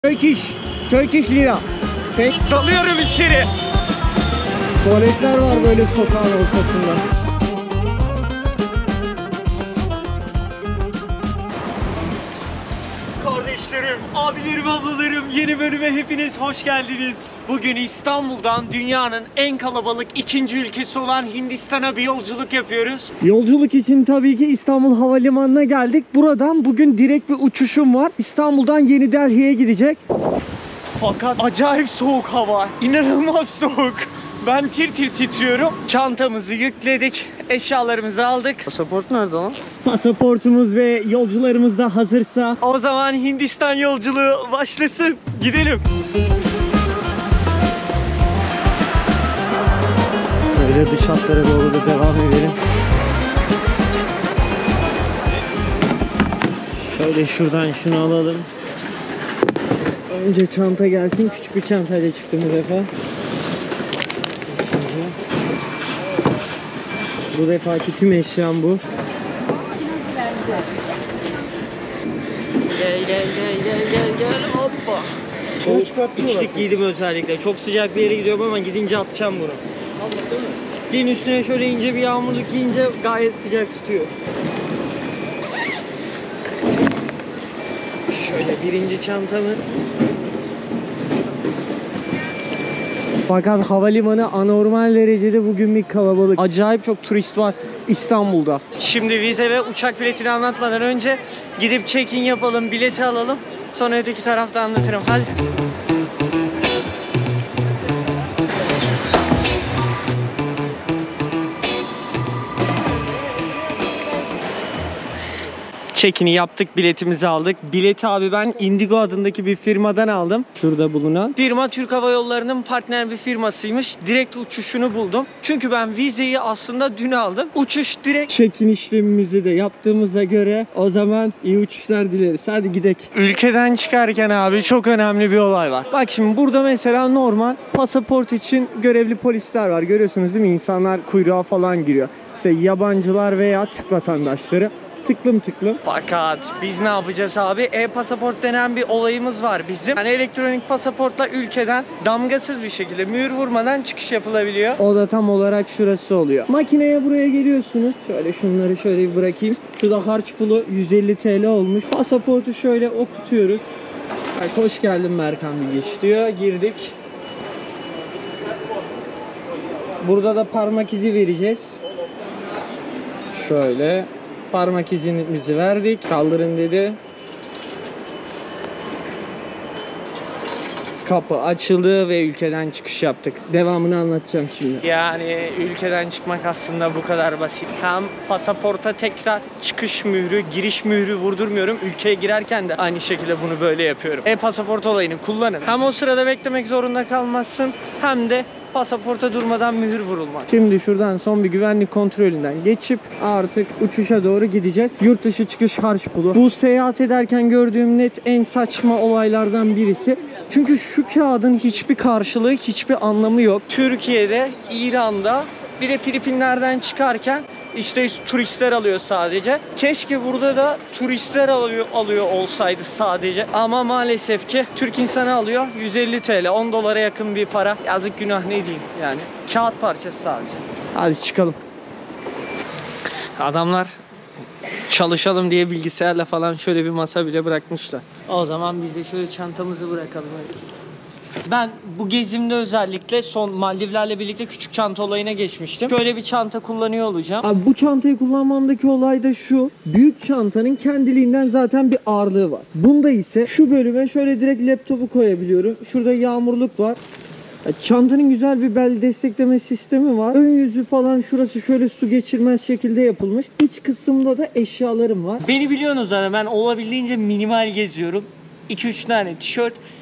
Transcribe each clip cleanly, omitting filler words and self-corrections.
Turkish lira. Peki. Dalıyorum içeri. Tuvaletler var böyle sokağın ortasında. Kardeşlerim, abilerim, ablalarım, yeni bölüme hepiniz hoş geldiniz. Bugün İstanbul'dan dünyanın en kalabalık ikinci ülkesi olan Hindistan'a bir yolculuk yapıyoruz. Yolculuk için tabii ki İstanbul Havalimanı'na geldik. Buradan bugün direkt bir uçuşum var. İstanbul'dan Yeni Delhi'ye gidecek. Fakat acayip soğuk hava, inanılmaz soğuk. Ben tir tir titriyorum. Çantamızı yükledik, eşyalarımızı aldık. Pasaport nerede lan? Pasaportumuz ve yolcularımız da hazırsa O zaman Hindistan yolculuğu başlasın. Gidelim. böyle dış hatlara doğru da devam edelim. Şöyle şuradan şunu alalım. Önce çanta gelsin. Küçük bir çantayla çıktım bu defa. Bu defaki tüm eşyam bu. Gel hoppa. İçlik giydim özellikle. Çok sıcak bir yere gidiyorum ama gidince atacağım bunu. Giyin üstüne şöyle ince bir yağmurluk giyince gayet sıcak tutuyor. Şöyle birinci çantamı. Fakat havalimanı anormal derecede bugün bir kalabalık. Acayip çok turist var İstanbul'da. Şimdi vize ve uçak biletini anlatmadan önce gidip check-in yapalım, bileti alalım. Sonra öteki tarafta anlatırım. Hadi. Check-in'i yaptık, biletimizi aldık. Bileti abi ben Indigo adındaki bir firmadan aldım. Şurada bulunan. Firma Türk Hava Yolları'nın partner bir firmasıymış. Direkt uçuşunu buldum. Çünkü ben vizeyi aslında dün aldım. Uçuş direkt. Check-in işlemimizi de yaptığımıza göre o zaman iyi uçuşlar dileriz. Hadi gidelim. Ülkeden çıkarken abi çok önemli bir olay var. Bak şimdi burada mesela normal pasaport için görevli polisler var. Görüyorsunuz değil mi? İnsanlar kuyruğa falan giriyor. İşte yabancılar veya Türk vatandaşları tıklım tıklım. Fakat biz ne yapacağız abi? E-pasaport denen bir olayımız var bizim. Yani elektronik pasaportla ülkeden damgasız bir şekilde mühür vurmadan çıkış yapılabiliyor. O da tam olarak şurası oluyor. Makineye buraya geliyorsunuz. Şöyle şunları şöyle bir bırakayım. Şurada harç pulu 150 TL olmuş. Pasaportu şöyle okutuyoruz. Bak, hoş geldin Merkan Bilgeç diyor. Girdik. Burada da parmak izi vereceğiz. Şöyle parmak izimizi verdik. Kaldırın dedi. Kapı açıldı ve ülkeden çıkış yaptık. Devamını anlatacağım şimdi. Yani ülkeden çıkmak aslında bu kadar basit. Hem pasaporta tekrar çıkış mührü, giriş mührü vurdurmuyorum. Ülkeye girerken de aynı şekilde bunu böyle yapıyorum. E-pasaport olayını kullanın. Hem o sırada beklemek zorunda kalmazsın hem de pasaporta durmadan mühür vurulmaz. Şimdi şuradan son bir güvenlik kontrolünden geçip artık uçuşa doğru gideceğiz. Yurt dışı çıkış harç pulu. Bu seyahat ederken gördüğüm net en saçma olaylardan birisi. Çünkü şu kağıdın hiçbir karşılığı, hiçbir anlamı yok. Türkiye'de, İran'da bir de Filipinler'den çıkarken işte turistler alıyor sadece. Keşke burada da turistler alıyor olsaydı sadece. Ama maalesef ki Türk insanı alıyor 150 TL, 10 dolara yakın bir para. Yazık günah ne diyeyim yani. Kağıt parçası sadece. Hadi çıkalım. Adamlar çalışalım diye bilgisayarla falan şöyle bir masa bile bırakmışlar. O zaman biz de şöyle çantamızı bırakalım. Ben bu gezimde özellikle son Maldivlerle birlikte küçük çanta olayına geçmiştim. Şöyle bir çanta kullanıyor olacağım. Abi bu çantayı kullanmamdaki olay da şu. Büyük çantanın kendiliğinden zaten bir ağırlığı var. Bunda ise şu bölüme şöyle direkt laptopu koyabiliyorum. Şurada yağmurluk var. Çantanın güzel bir bel destekleme sistemi var. Ön yüzü falan şurası şöyle su geçirmez şekilde yapılmış. İç kısımda da eşyalarım var. Beni biliyorsunuz zaten, ben olabildiğince minimal geziyorum. 2-3 tane tişört,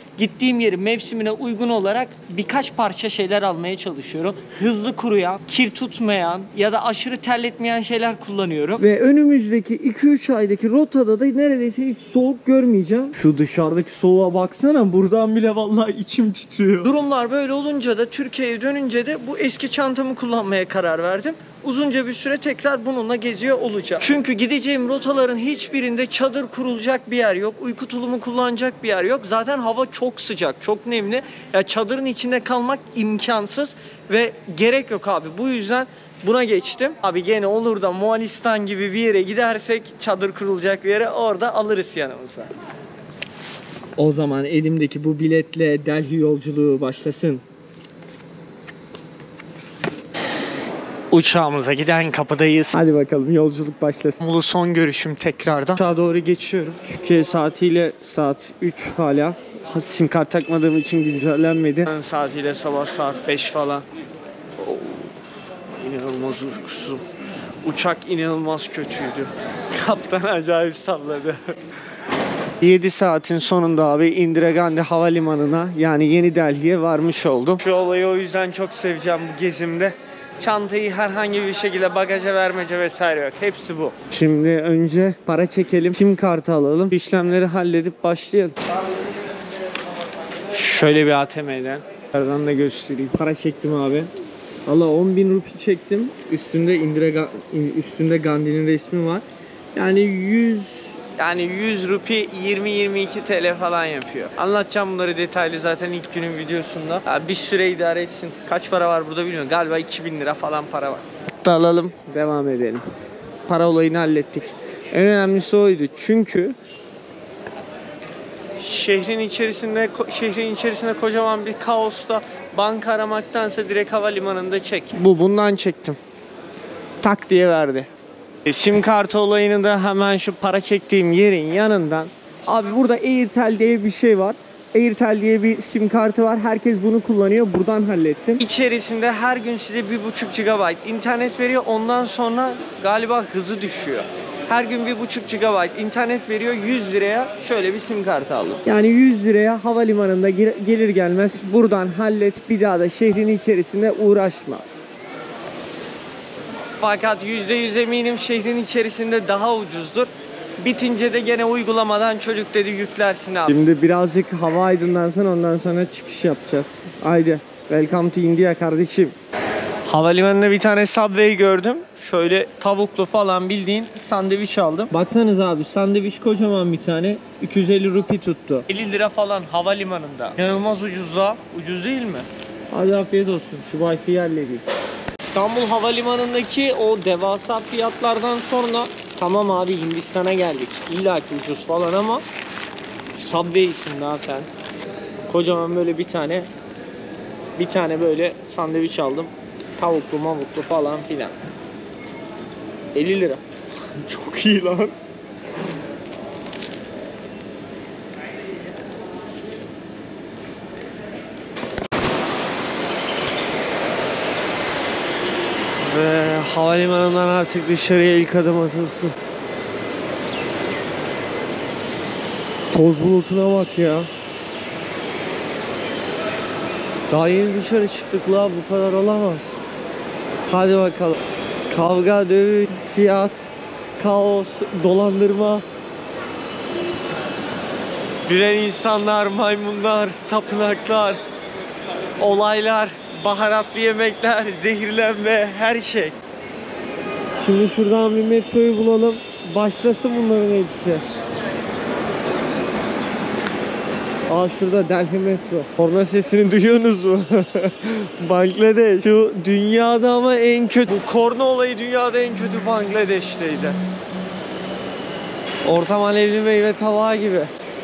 gittiğim yeri mevsimine uygun olarak birkaç parça şeyler almaya çalışıyorum. Hızlı kuruyan, kir tutmayan ya da aşırı terletmeyen şeyler kullanıyorum. Ve önümüzdeki 2-3 aydaki rotada da neredeyse hiç soğuk görmeyeceğim. Şu dışarıdaki soğuğa baksana, buradan bile vallahi içim titriyor. Durumlar böyle olunca da Türkiye'ye dönünce de bu eski çantamı kullanmaya karar verdim. Uzunca bir süre tekrar bununla geziyor olacağım. Çünkü gideceğim rotaların hiçbirinde çadır kurulacak bir yer yok. Uyku tulumu kullanacak bir yer yok. Zaten hava çok sıcak, çok nemli. Ya çadırın içinde kalmak imkansız ve gerek yok abi. Bu yüzden buna geçtim. Abi gene olur da Moğolistan gibi bir yere gidersek, çadır kurulacak bir yere, orada alırız yanımıza. O zaman elimdeki bu biletle Delhi yolculuğu başlasın. Uçağımıza giden kapıdayız. Hadi bakalım, yolculuk başlasın. İstanbul'u son görüşüm tekrardan. Aşağı doğru geçiyorum. Türkiye saatiyle saat 3 hala. Sim kart takmadığım için güncellenmedi. Saatiyle sabah saat 5 falan. Oo, İnanılmaz uykusuzum. Uçak inanılmaz kötüydü. Kaptan acayip salladı. 7 saatin sonunda abi Indira Gandhi Havalimanı'na, yani Yeni Delhi'ye varmış oldum. Şu olayı o yüzden çok seveceğim bu gezimde. Çantayı herhangi bir şekilde bagaja vermece vesaire yok. Hepsi bu. Şimdi önce para çekelim, sim kartı alalım, işlemleri halledip başlayalım. Şöyle bir ATM'den. Nereden de göstereyim. Para çektim abi. Valla 10.000 rupi çektim. Üstünde Gandhi'nin resmi var. Yani 100 rupi 20-22 TL falan yapıyor. Anlatacağım bunları detaylı zaten ilk günün videosunda. Ya bir süre idare etsin. Kaç para var burada bilmiyorum. Galiba 2000 lira falan para var. da alalım, devam edelim. Para olayını hallettik. En önemlisi oydu çünkü Şehrin içerisinde kocaman bir kaosta banka aramaktansa direkt havalimanında çek. bundan çektim. Tak diye verdi. Sim kartı olayını da hemen şu para çektiğim yerin yanından. Abi burada Airtel diye bir şey var. Airtel diye bir sim kartı var. Herkes bunu kullanıyor. Buradan hallettim. İçerisinde her gün size 1,5 GB internet veriyor. Ondan sonra galiba hızı düşüyor. Her gün 1,5 GB internet veriyor. 100 liraya şöyle bir sim kartı aldım. Yani 100 liraya havalimanında gelir gelmez buradan hallet. Bir daha da şehrin içerisinde uğraşma. Fakat %100 eminim şehrin içerisinde daha ucuzdur. Bitince de gene uygulamadan çocuk dedi yüklersin abi. Şimdi birazcık hava aydınlansın, ondan sonra çıkış yapacağız. Haydi. Welcome to India kardeşim. Havalimanında bir tane Subway gördüm. Şöyle tavuklu falan bildiğin sandviç aldım. Baksanıza abi, sandviç kocaman bir tane. 250 rupi tuttu. 50 lira falan havalimanında. İnanılmaz ucuz da. Ucuz değil mi? Hadi afiyet olsun. Şu Wi-Fi'yi halledeyim. İstanbul Havalimanı'ndaki o devasa fiyatlardan sonra tamam abi Hindistan'a geldik. İlla ki ucuz falan ama Subway'sin daha sen. Kocaman böyle bir tane böyle sandviç aldım. Tavuklu mavuklu falan filan. 50 lira. Çok iyi lan. Ve havalimanından artık dışarıya ilk adım atılsın. Toz bulutuna bak ya. Daha yeni dışarı çıktık la, bu kadar olamaz. Hadi bakalım. Kavga, dövüş, fiyat, kaos, dolandırma. Gülen insanlar, maymunlar, tapınaklar, olaylar, baharatlı yemekler, zehirlenme, her şey. Şimdi şuradan bir metroyu bulalım. Başlasın bunların hepsi. Aa, şurada Delhi metro. Korna sesini duyuyorsunuz mu? Bangladeş. Şu dünyada ama en kötü. Bu korna olayı dünyada en kötü Bangladeş'teydi. Ortam alevli meyve tabağı gibi.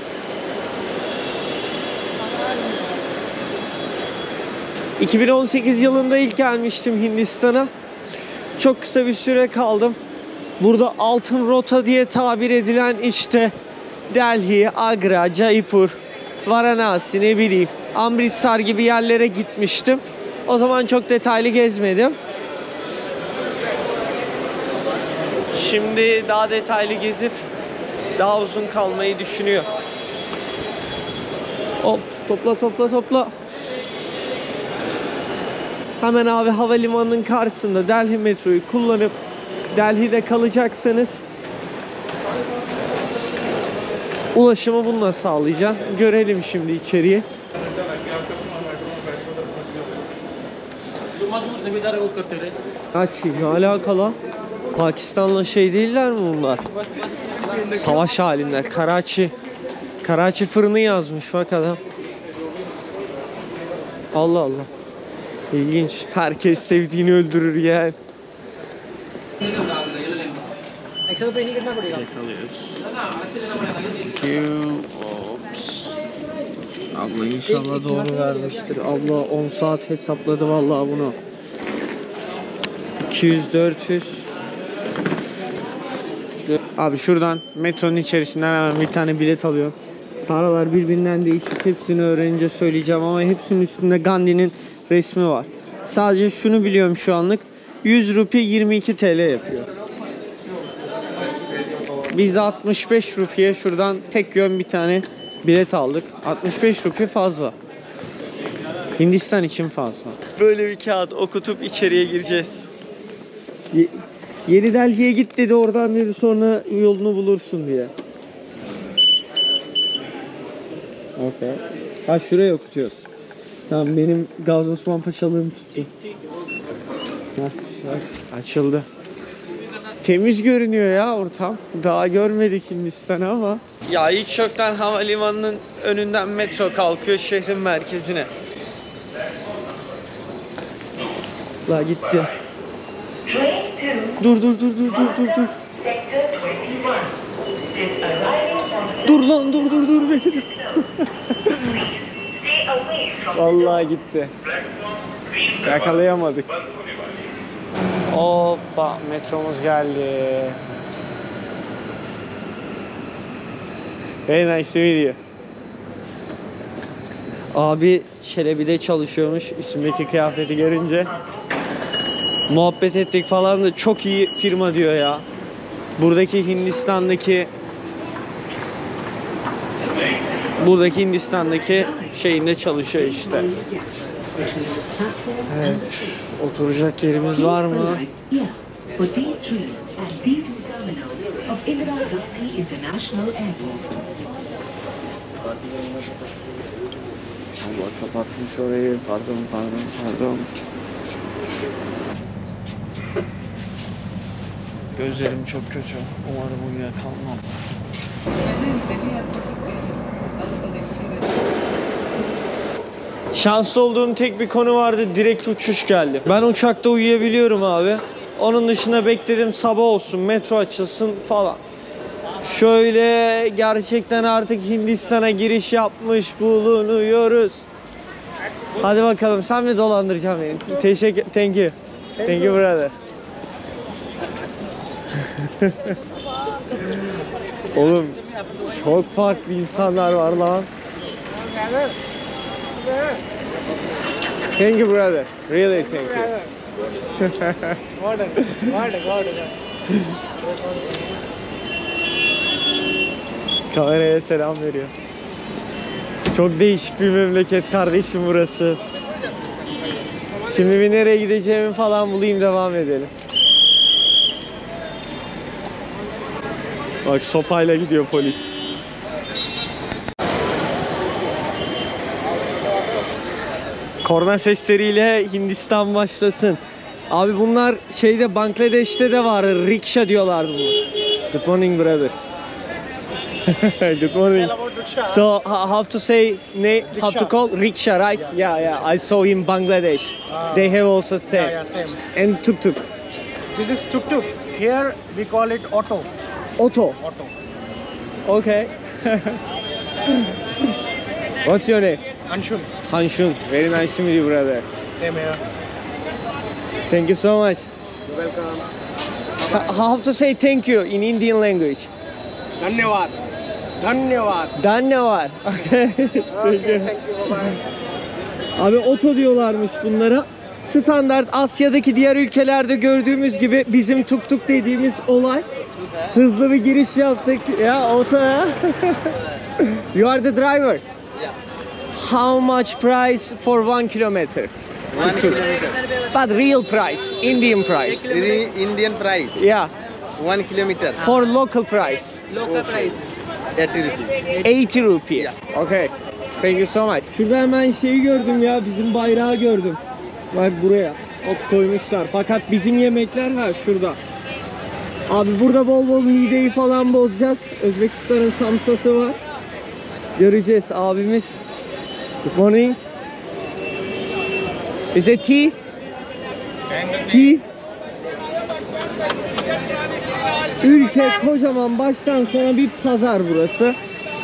...2018 yılında ilk gelmiştim Hindistan'a. Çok kısa bir süre kaldım. Burada altın rota diye tabir edilen işte Delhi, Agra, Jaipur, Varanasi, ne bileyim Amritsar gibi yerlere gitmiştim. O zaman çok detaylı gezmedim. Şimdi daha detaylı gezip daha uzun kalmayı düşünüyor. Hop topla topla topla. Hemen abi havalimanının karşısında Delhi metroyu kullanıp Delhi'de kalacaksanız ulaşımı bununla sağlayacaksın. Görelim şimdi içeriği. Kaçayım ne alakalı? Pakistan'la şey değiller mi bunlar? Savaş halinde. Karachi fırını yazmış bak adam. Allah Allah. İlginç. Herkes sevdiğini öldürür yani. Abla inşallah doğru vermiştir. Abla 10 saat hesapladı vallahi bunu. 200 400. Abi şuradan metronun içerisinden hemen bir tane bilet alıyorum. Paralar birbirinden değişik. Hepsini öğrenince söyleyeceğim ama hepsinin üstünde Gandhi'nin resmi var. Sadece şunu biliyorum şu anlık. 100 rupi 22 TL yapıyor. Biz de 65 rupiye şuradan tek yön bir tane bilet aldık. 65 rupi fazla. Hindistan için fazla. Böyle bir kağıt okutup içeriye gireceğiz. Yeni Delhi'ye git dedi, oradan dedi sonra yolunu bulursun diye. Okay. Ha şuraya okutuyoruz. Tamam benim Gazi Osman Paşalığım tuttu. Heh, bak, açıldı. Temiz görünüyor ya ortam. Daha görmedik Hindistan'ı ama. Ya ilk yoktan havalimanının önünden metro kalkıyor şehrin merkezine. La gitti. Dur. Dur lan dur beni. Vallahi gitti. Yakalayamadık. Hoppa metromuz geldi. Very nice to meet you. Abi Çelebi'de çalışıyormuş üstündeki kıyafeti görünce. Muhabbet ettik falan da çok iyi firma diyor ya. Buradaki Hindistan'daki şeyinde çalışıyor işte. Evet. Oturacak yerimiz var mı? Allah kapatmış orayı. Pardon. Gözlerim çok kötü. Umarım uyuyakalmam. Şanslı olduğum tek bir konu vardı. Direkt uçuş geldi. Ben uçakta uyuyabiliyorum abi. Onun dışında bekledim sabah olsun, metro açılsın falan. Şöyle gerçekten artık Hindistan'a giriş yapmış bulunuyoruz. Hadi bakalım, sen mi dolandıracaksın beni? Thank you. Thank you brother. Oğlum çok farklı insanlar var lan. Thank you brother. Really thank you. Kameraya selam veriyor. Çok değişik bir memleket kardeşim burası. Şimdi bir nereye gideceğimi falan bulayım, devam edelim. Bak sopayla gidiyor polis. Korna sesleriyle Hindistan başlasın. Abi bunlar şeyde, Bangladeş'te de var. Riksha diyorlardı bunu. Good morning brother. Good morning. So how to say how to call rickshaw, right? Yeah. I saw in Bangladesh. They have also same. Yeah, same. And tuk-tuk. This is tuk-tuk. Here we call it auto. Auto. Okay. What's your name? Anshul. Hanshun. Very nice to meet you, brother. Same here. Thank you so much. You're welcome. How to say thank you in Indian language? Dhanyavad. Dhanyavad. Okay. Okay, thank you. Bye-bye. Abi oto diyorlarmış bunlara. Standart Asya'daki diğer ülkelerde gördüğümüz gibi bizim tuk-tuk dediğimiz olay. Hızlı bir giriş yaptık. Ya oto ya. You are the driver. How much price for 1 kilometer? 1 kilometer. But real price, Indian price. Indian price. Yeah, 1 kilometer. for local price. Local price. 80 rupees. 80 rupiah. Okay. Thank you so much. Şurada hemen şeyi gördüm ya, bizim bayrağı gördüm. Bak buraya. Hop koymuşlar. Fakat bizim yemekler şurada. Abi burada bol bol mideyi falan bozacağız. Özbekistan'ın samsası var. Göreceğiz abimiz. Good morning. Is it tea? Tea? Ülke kocaman, baştan sona bir pazar burası.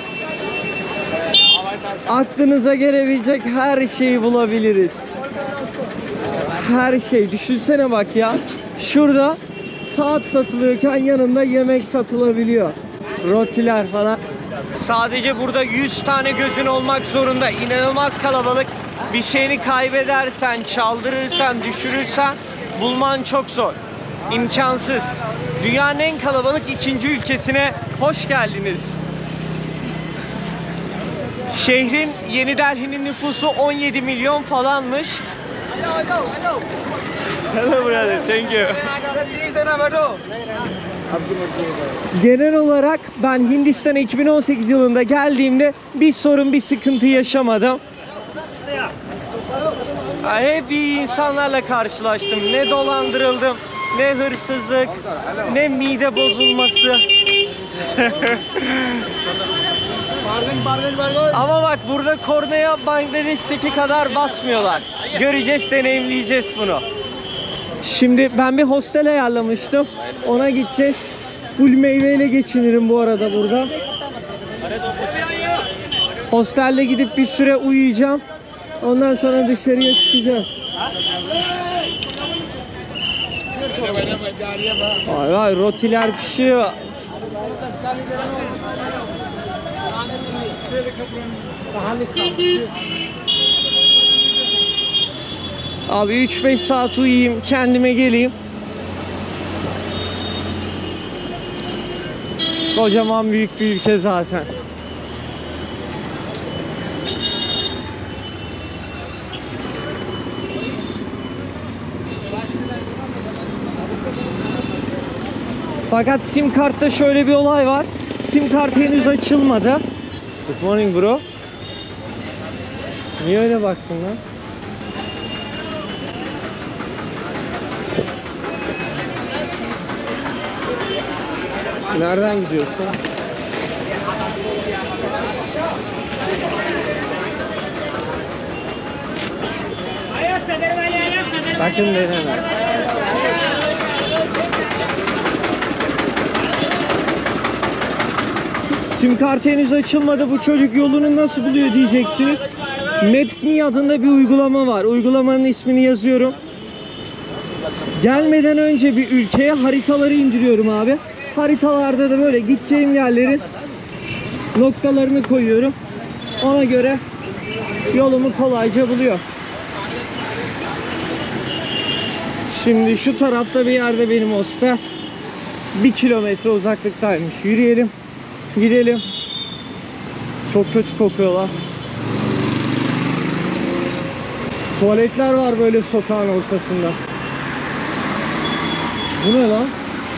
Aklınıza gelebilecek her şeyi bulabiliriz. Her şey. Düşünsene bak ya. Şurada saat satılıyorken yanında yemek satılabiliyor. Rotiler falan. Sadece burada 100 tane gözün olmak zorunda. İnanılmaz kalabalık. Bir şeyini kaybedersen, çaldırırsan, düşürürsen bulman çok zor. İmkansız. Dünyanın en kalabalık 2. ülkesine hoş geldiniz. Şehrin, Yeni Delhi'nin nüfusu 17 milyon falanmış. Hello brother, thank you. Genel olarak ben Hindistan'a 2018 yılında geldiğimde bir sorun, bir sıkıntı yaşamadım. Hep iyi insanlarla karşılaştım. Ne dolandırıldım, ne hırsızlık, ne mide bozulması. Ama bak burada kornaya Bangladeş'teki kadar basmıyorlar. Göreceğiz, deneyimleyeceğiz bunu. Şimdi ben bir hostel ayarlamıştım. Ona gideceğiz. Full meyveyle geçinirim bu arada burada. Hostelde gidip bir süre uyuyacağım. Ondan sonra dışarıya çıkacağız. Vay vay, rotiler pişiyor. Abi 3-5 saat uyuyayım, kendime geleyim. Kocaman büyük bir ülke zaten. Fakat sim kartta şöyle bir olay var. Sim kart henüz açılmadı. Good morning bro. Niye öyle baktın lan? Nereden gidiyorsun? Sakın deneme. Sim kart henüz açılmadı. Bu çocuk yolunu nasıl buluyor diyeceksiniz. Maps.me adında bir uygulama var. Uygulamanın ismini yazıyorum. Gelmeden önce bir ülkeye haritaları indiriyorum abi. Haritalarda da böyle gideceğim yerlerin noktalarını koyuyorum. Ona göre yolumu kolayca buluyor. Şimdi şu tarafta bir yerde benim hostel. 1 kilometre uzaklıktaymış. Yürüyelim. Gidelim. Çok kötü kokuyorlar. Tuvaletler var böyle sokağın ortasında. Bu ne lan?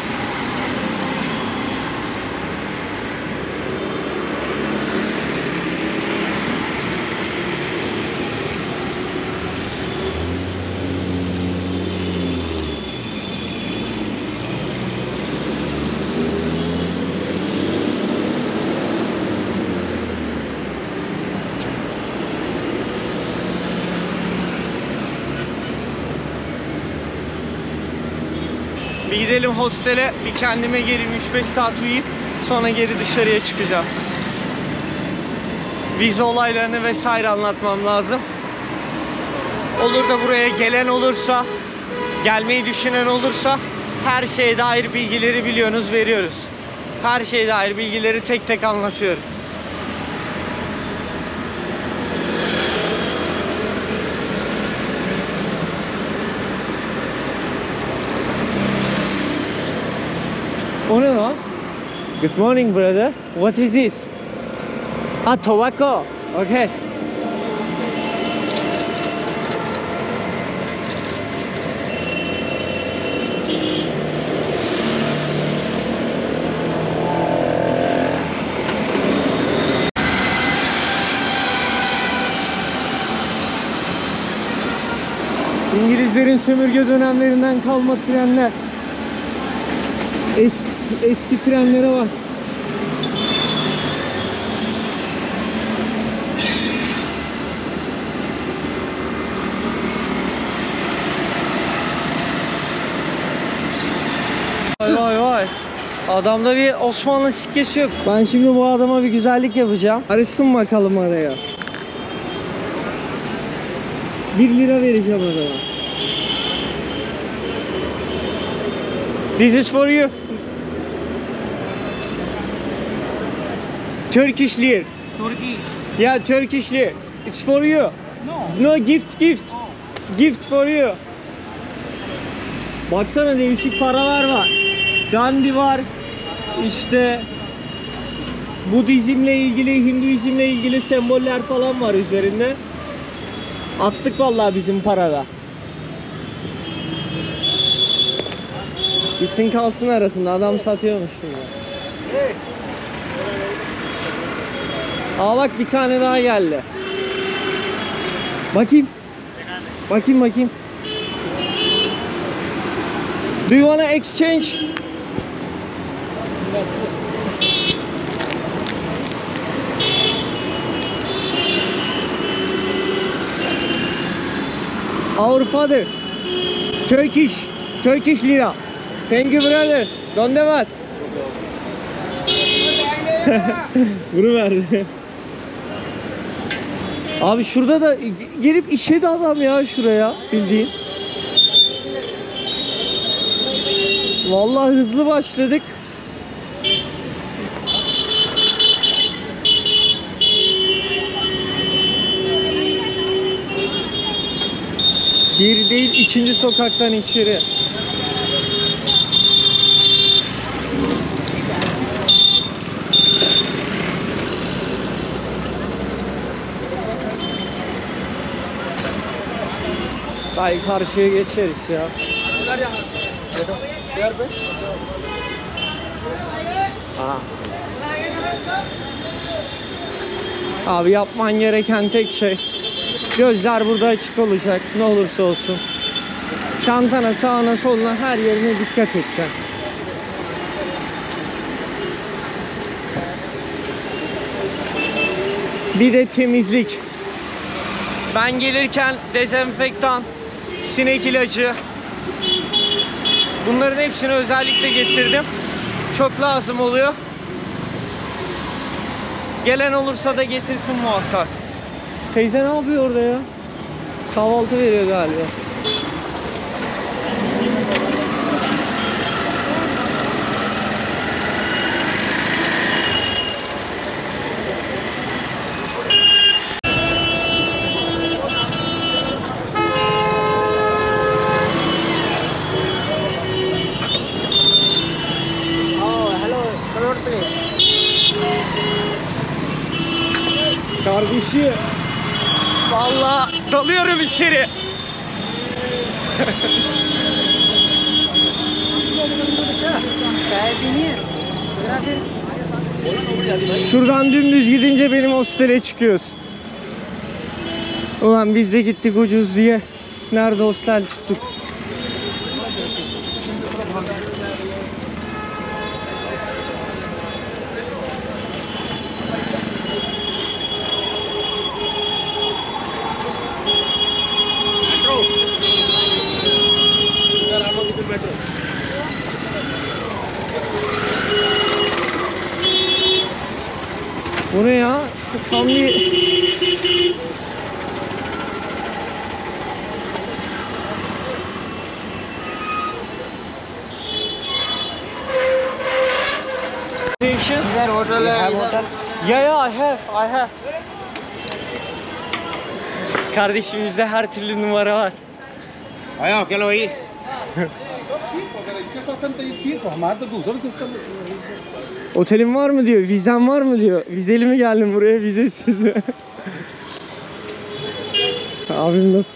Bir gidelim hostele, bir kendime geleyim, 3-5 saat uyuyup sonra geri dışarıya çıkacağım. Vize olaylarını vesaire anlatmam lazım. Olur da buraya gelen olursa, gelmeyi düşünen olursa her şeye dair bilgileri biliyorsunuz, veriyoruz. Her şeye dair bilgileri tek tek anlatıyorum. O ne lan? Good morning brother. What is this? Ah, tobacco. Okay. İngilizlerin sömürge dönemlerinden kalma trenler. Eski trenlere bak. Vay vay vay. Adamda bir Osmanlı sikkesi yok. Ben şimdi bu adama bir güzellik yapacağım. Arasın bakalım araya. 1 lira vereceğim adama. This is for you. Turkish lira. Turkish. Yeah, Turkish lira. It's for you. No, gift. Gift for you. Baksana değişik paralar var. Gandhi var. İşte Budizmle ilgili, Hinduizmle ilgili semboller falan var üzerinde. Attık vallahi bizim parada. Gitsin kalsın arasında, adam satıyormuş şimdi. Aa bak bir tane daha geldi. Bakayım. Bakayım. Do you wanna exchange? Our father. Turkish lira. Thank you brother. Donde var? Bunu verdi. Abi şurada da gelip işedi adam ya şuraya bildiğin. Vallahi hızlı başladık. Bir değil, ikinci sokaktan içeri. Belki karşıya geçeriz ya. Aha. Abi yapman gereken tek şey, gözler burada açık olacak ne olursa olsun. Çantana, sağına, soluna, her yerine dikkat edeceksin. Bir de temizlik. Ben gelirken dezenfektan, sinek ilacı, bunların hepsini özellikle getirdim. Çok lazım oluyor. Gelen olursa da getirsin muhakkak. Teyze ne yapıyor orada ya? Kahvaltı veriyor galiba. Kardeşi. Vallahi dalıyorum içeri. Şuradan dümdüz gidince benim hostele çıkıyoruz. Ulan biz de gittik ucuz diye. Nerede hostel tuttuk? Bu ne ya? Tam bir... इधर hotel है इधर Yeah, I have. Kardeşimizde her türlü numara var. आया चलो भाई Otelin var mı diyor, vizen var mı diyor. Vizeli mi geldin buraya, vizesiz mi? Abim nasıl?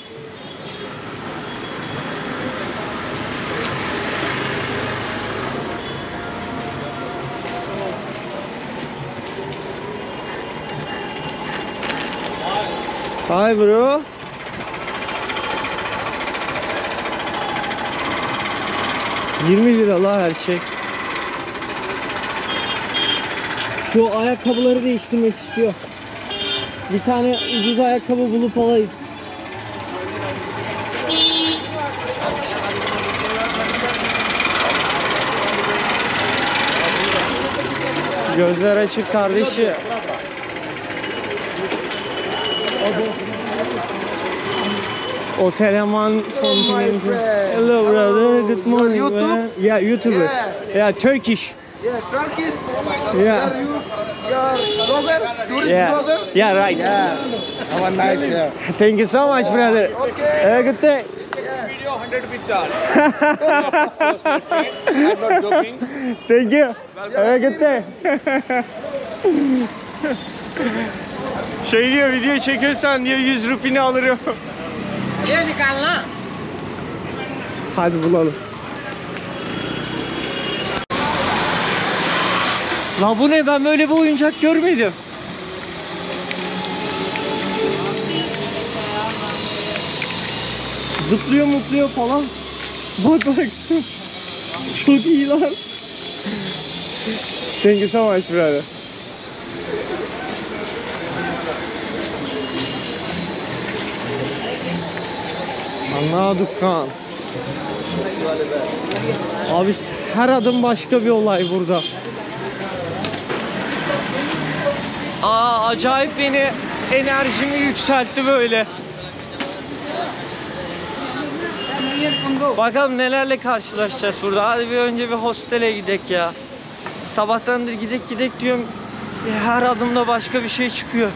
Hi bro. 20 lira la her şey. Şu ayakkabıları değiştirmek istiyor. Bir tane ucuz ayakkabı bulup alayım. Gözler açık kardeşi. Oteleman Continental. Hello brother, good morning man. Yeah, YouTuber. Yeah, Turkish. Yeah, Turkish. Yeah. Your blogger, tourist blogger. Yeah, yeah, right. Yeah. Have a nice year. Thank you so much, brother. Okay. Have a good day. Video 100 rupees charge. I'm not joking. Thank you. Have a good day. Şey diyor, video çekiyorsan diyor 100 rupini alırım. Hadi bulalım. La bu ne? Ben böyle bir oyuncak görmedim. Zıplıyor mutluyor falan. Bak bak. Çok iyi lan. Thank you so much brother. Anna dükkan. Abi her adım başka bir olay burada. Acayip beni enerjimi yükseltti böyle. Bakalım nelerle karşılaşacağız burada. Hadi bir önce bir hostele gidek ya. Sabahtandır gidek diyorum. Her adımda başka bir şey çıkıyor.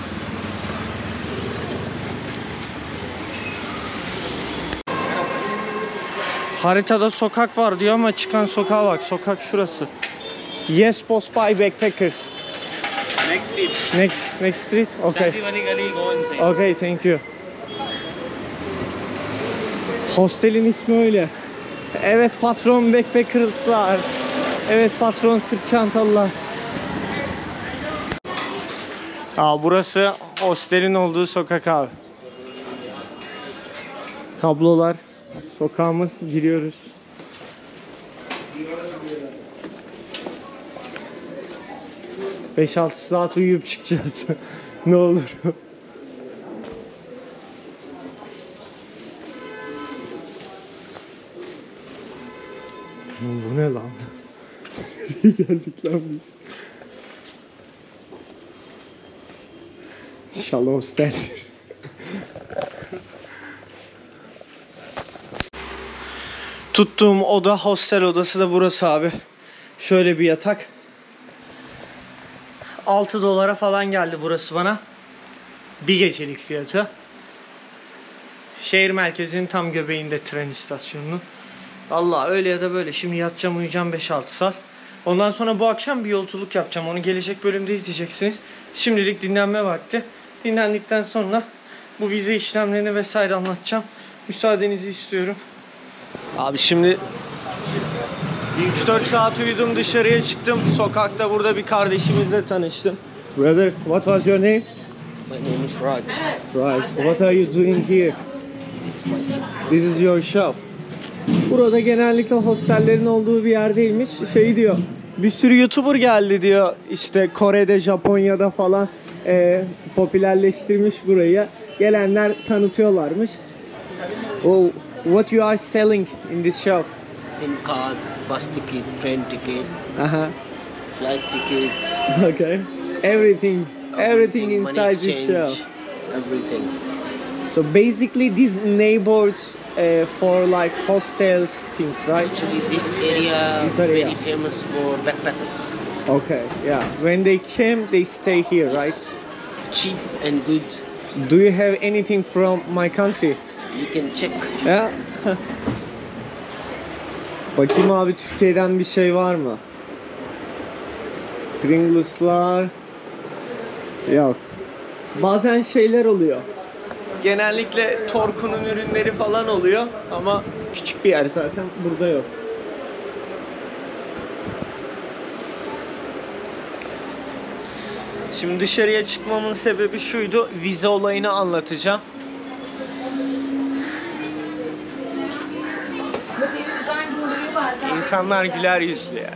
Haritada sokak var diyor ama çıkan sokağa bak. Sokak şurası. Yes Post by Backpackers. Next street. Next street? Okay. Gully, go inside. Okay, thank you. Hostelin ismi öyle. Evet patron backpackers'lar. Evet patron sırt çantalılar. Burası hostelin olduğu sokak abi. Tablolar. Sokağımız, giriyoruz. ...5-6 saat uyuyup çıkacağız. Ne olur. Bu ne lan? Nereye geldik lan biz? İnşallah hosteldir. Tuttuğum oda hostel odası da burası abi. Şöyle bir yatak. 6 dolara falan geldi burası bana. Bir gecelik fiyatı. Şehir merkezinin tam göbeğinde tren istasyonunun. Vallahi öyle ya da böyle. Şimdi yatacağım uyuyacağım 5-6 saat. Ondan sonra bu akşam bir yolculuk yapacağım. Onu gelecek bölümde izleyeceksiniz. Şimdilik dinlenme vakti. Dinlendikten sonra bu vize işlemlerini vesaire anlatacağım. Müsaadenizi istiyorum. Abi şimdi 3-4 saat uyudum, dışarıya çıktım. Sokakta burada bir kardeşimizle tanıştım. Brother, what was your name? My name is Raj. Raj, what are you doing here? This is your shop. Burada genellikle hostellerin olduğu bir yerdeymiş. Şey diyor, bir sürü YouTuber geldi diyor. İşte Kore'de, Japonya'da falan popülerleştirmiş burayı. Gelenler tanıtıyorlarmış. Oh, what you are selling in this shop? SIM card, bus ticket, train ticket, flight ticket. Okay. Everything money inside this exchange, shop. everything. So basically these neighborhoods for like hostels things, right? Actually, this area This area. very famous for backpackers. Okay, yeah. When they came, they stay here, right? Cheap and good. Do you have anything from my country? You can check. Ya. Bakayım abi Türkiye'den bir şey var mı? Pringles'lar yok. Bazen şeyler oluyor. Genellikle Torku'nun ürünleri falan oluyor ama küçük bir yer zaten, burada yok. Şimdi dışarıya çıkmamın sebebi şuydu. Vize olayını anlatacağım. İnsanlar güler yüzlü ya.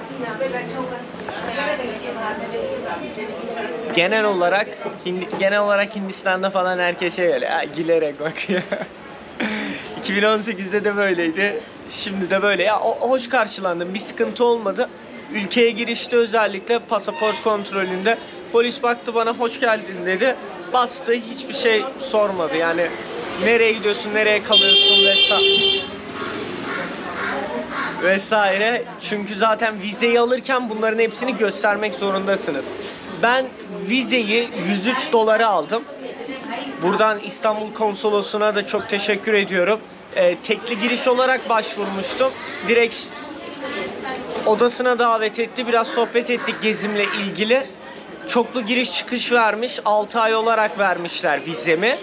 Genel olarak Hindistan'da falan herkes öyle gülerek bakıyor. 2018'de de böyleydi. Şimdi de böyle. Ya hoş karşılandım. Bir sıkıntı olmadı. Ülkeye girişte özellikle pasaport kontrolünde polis baktı bana, hoş geldin dedi. Bastı, hiçbir şey sormadı. Yani nereye gidiyorsun, nereye kalıyorsun vesaire. Çünkü zaten vizeyi alırken bunların hepsini göstermek zorundasınız. Ben vizeyi 103 dolara aldım. Buradan İstanbul Konsolosluğu'na da çok teşekkür ediyorum. Tekli giriş olarak başvurmuştum. Direkt odasına davet etti. Biraz sohbet ettik gezimle ilgili. Çoklu giriş çıkış vermiş. 6 ay olarak vermişler vizemi.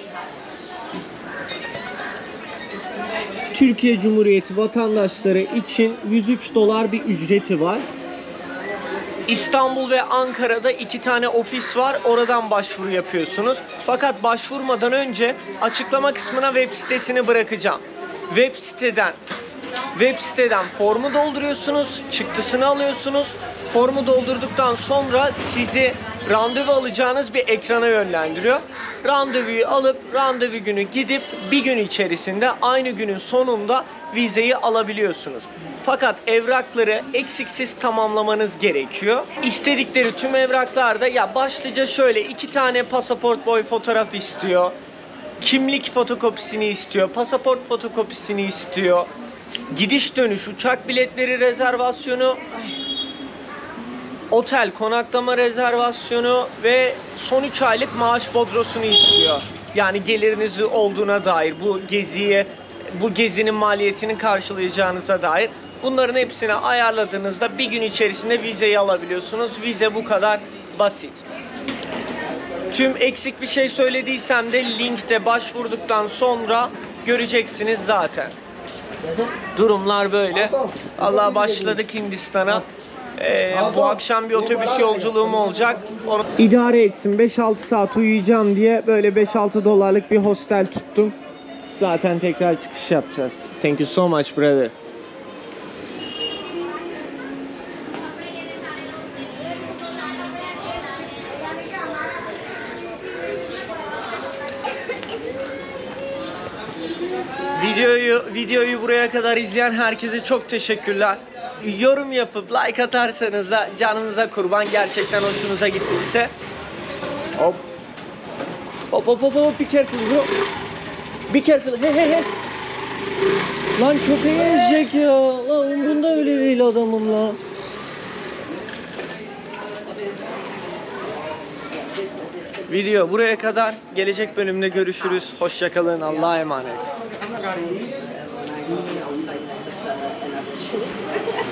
Türkiye Cumhuriyeti vatandaşları için 103 dolar bir ücreti var. İstanbul ve Ankara'da 2 tane ofis var. Oradan başvuru yapıyorsunuz. Fakat başvurmadan önce açıklama kısmına web sitesini bırakacağım. Web siteden formu dolduruyorsunuz, çıktısını alıyorsunuz. Formu doldurduktan sonra sizi randevu alacağınız bir ekrana yönlendiriyor. Randevuyu alıp randevu günü gidip bir gün içerisinde aynı günün sonunda vizeyi alabiliyorsunuz. Fakat evrakları eksiksiz tamamlamanız gerekiyor. İstedikleri tüm evraklarda ya başlıca şöyle 2 tane pasaport boy fotoğraf istiyor. Kimlik fotokopisini istiyor, pasaport fotokopisini istiyor. Gidiş dönüş uçak biletleri rezervasyonu, otel konaklama rezervasyonu ve son 3 aylık maaş bodrosunu istiyor. Yani geliriniz olduğuna dair, bu gezinin maliyetini karşılayacağınıza dair. Bunların hepsini ayarladığınızda bir gün içerisinde vizeyi alabiliyorsunuz. Vize bu kadar basit. Tüm eksik bir şey söylediysem de linkte başvurduktan sonra göreceksiniz zaten. Durumlar böyle. Allah, başladık Hindistan'a. Bu akşam bir otobüs yolculuğum olacak. İdare etsin, 5-6 saat uyuyacağım diye böyle 5-6 dolarlık bir hostel tuttum. Zaten tekrar çıkış yapacağız. Thank you so much brother. Videoyu buraya kadar izleyen herkese çok teşekkürler. Yorum yapıp like atarsanız da canınıza kurban, gerçekten hoşunuza gittiyse. Hop. Hop, be careful bro. Be careful. Hey. Lan köpeği ezecek ya. Lan umrunda öyle değil adamım lan. Video buraya kadar. Gelecek bölümde görüşürüz. Hoşça kalın. Allah'a emanet.